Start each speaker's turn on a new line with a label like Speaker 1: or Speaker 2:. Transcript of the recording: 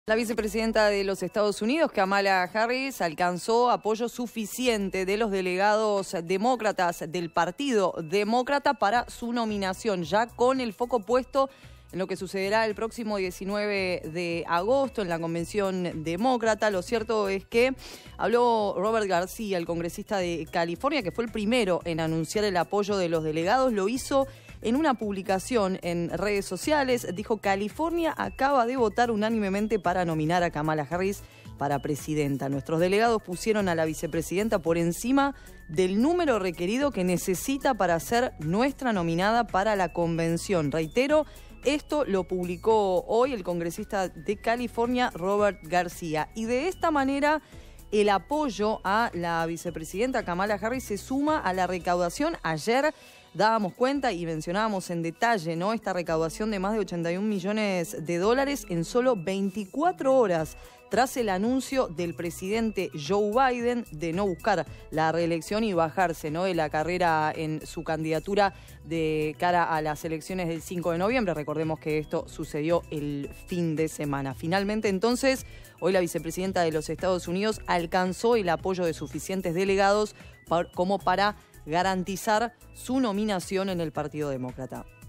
Speaker 1: La vicepresidenta de los Estados Unidos, Kamala Harris, alcanzó apoyo suficiente de los delegados demócratas del Partido Demócrata para su nominación, ya con el foco puesto en lo que sucederá el próximo 19 de agosto en la Convención Demócrata. Lo cierto es que habló Robert García, el congresista de California, que fue el primero en anunciar el apoyo de los delegados. Lo hizo en una publicación en redes sociales. Dijo: California acaba de votar unánimemente para nominar a Kamala Harris para presidenta. Nuestros delegados pusieron a la vicepresidenta por encima del número requerido que necesita para ser nuestra nominada para la convención. Reitero, esto lo publicó hoy el congresista de California, Robert García. Y de esta manera, el apoyo a la vicepresidenta Kamala Harris se suma a la recaudación. Ayer dábamos cuenta y mencionábamos en detalle, ¿no?, esta recaudación de más de 81 millones de dólares en solo 24 horas, tras el anuncio del presidente Joe Biden de no buscar la reelección y bajarse, ¿no?, de la carrera en su candidatura de cara a las elecciones del 5 de noviembre. Recordemos que esto sucedió el fin de semana. Finalmente, entonces, hoy la vicepresidenta de los Estados Unidos alcanzó el apoyo de suficientes delegados como para garantizar su nominación en el Partido Demócrata.